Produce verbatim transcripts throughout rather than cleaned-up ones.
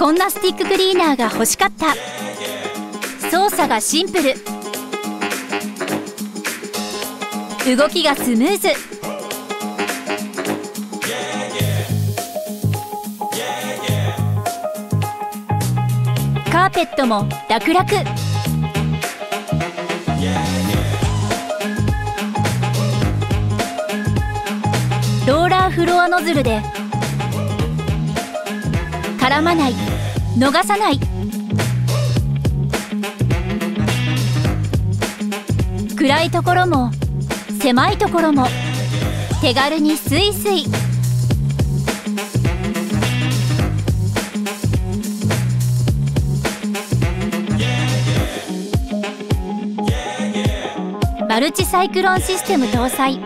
こんなスティッククリーナーが欲しかった。操作がシンプル、動きがスムーズ、カーペットも楽々。ローラーフロアノズルで絡まない、逃さない。暗いところも狭いところも手軽にスイスイ。マルチサイクロンシステム搭載。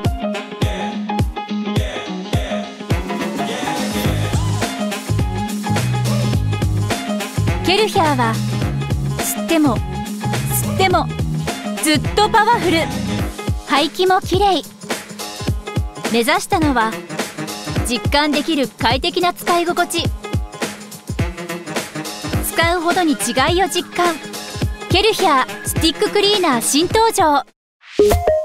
ケルヒャーは吸っても吸ってもずっとパワフル。排気もきれい。目指したのは実感できる快適な使い心地。使うほどに違いを実感。ケルヒャースティッククリーナー新登場。